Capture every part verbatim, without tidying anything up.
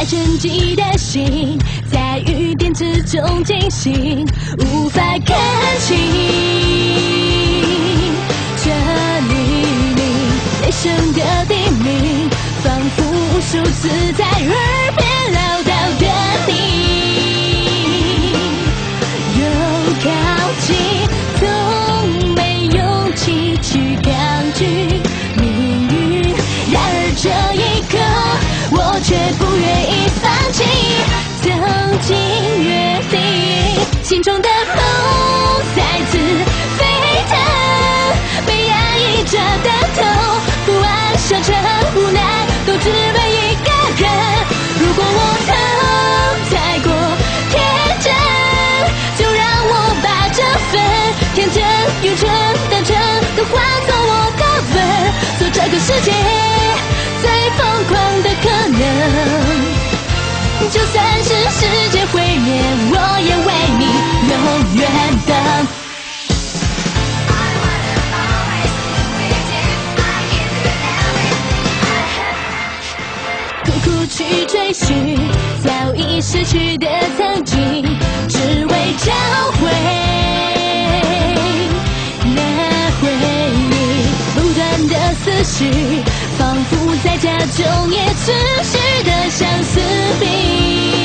沉寂的心，在雨点之中惊醒，无法看清这黎明，雷声的低鸣，仿佛无数次在耳边唠叨的你，又靠近，从没勇气去抗拒命运，然而这一刻，我却不愿意放弃曾经约定，心中的梦再次沸腾，被压抑着的头，不安、消沉、无奈，都只为一个人。如果我曾太过天真，就让我把这份天真、愚蠢、单纯都化作我的吻，做这个世界最疯狂的可能。就算是世界毁灭，我也为你永远等。苦苦去追寻早已失去的曾经，只为找回那回忆。不断的思绪，仿佛在家中也持续的相思病。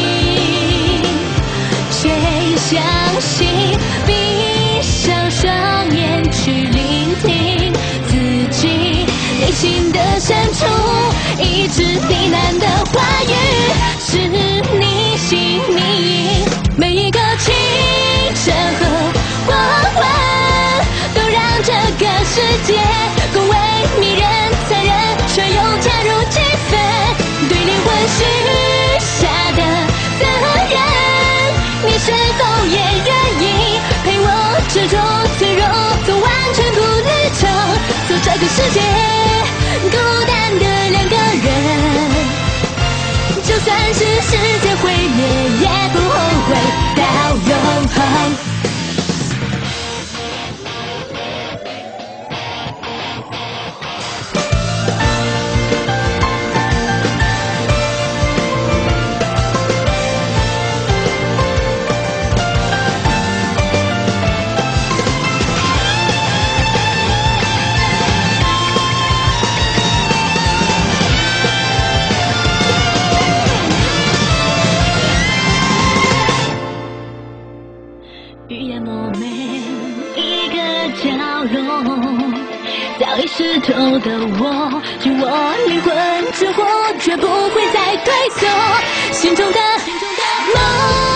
谁相信？闭上双眼去聆听自己内心的深处，一直呢喃的话语，是你心里每一个清晨和黄昏，都让这个世界更为迷人、残忍，却又加入气氛，对灵魂许下的责任，你是否也愿意陪我执着脆弱，走完全部旅程，走这个世界孤单的两个人，就算是世界毁灭，也不后悔到永恒。语言磨没一个角落，早已湿透的我，尽我灵魂之火，绝不会再退缩。心中的梦。